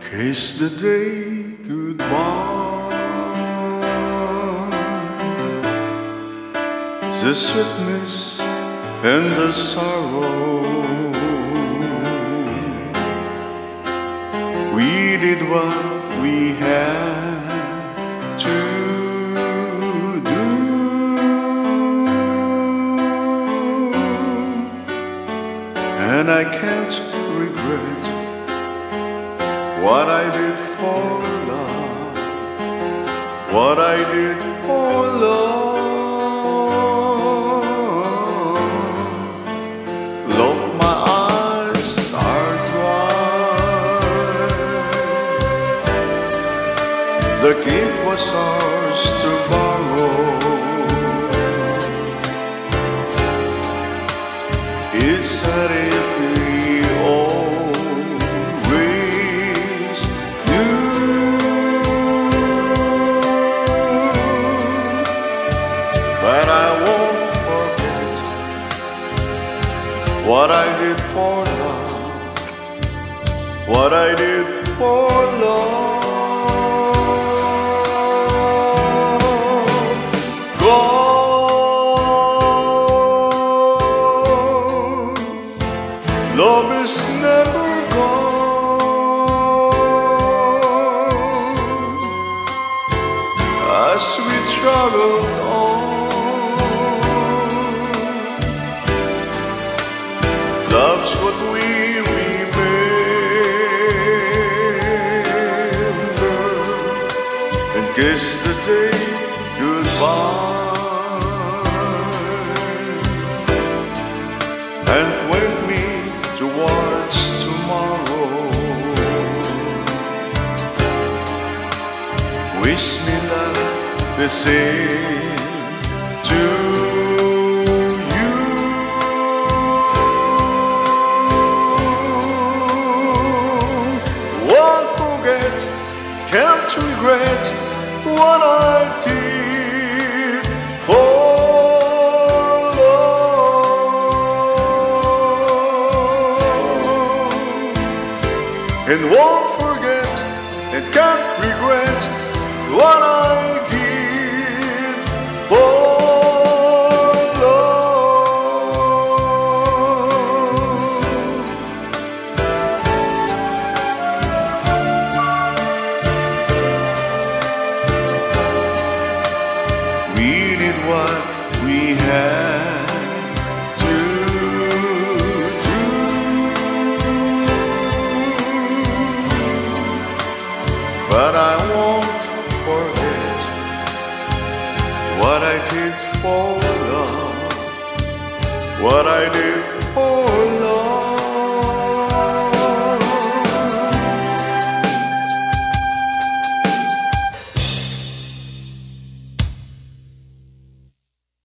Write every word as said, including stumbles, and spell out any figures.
Kiss the day goodbye, the sweetness and the sorrow. We did what we had to do, and I can't regret what I did for love, what I did for love. Look, my eyes are dry. The gift was ours to borrow. It's sad if we always knew, but I won't forget what I did for love, what I did for love. Love is never gone as we travel on. Love's what we remember and kiss the day goodbye and wake me towards tomorrow. Wish me love the same to you. Won't forget, can't regret what I did for and won't forget and can't regret what I did for love. We did what we had to do, but I won't forget what I did for love, what I did for love.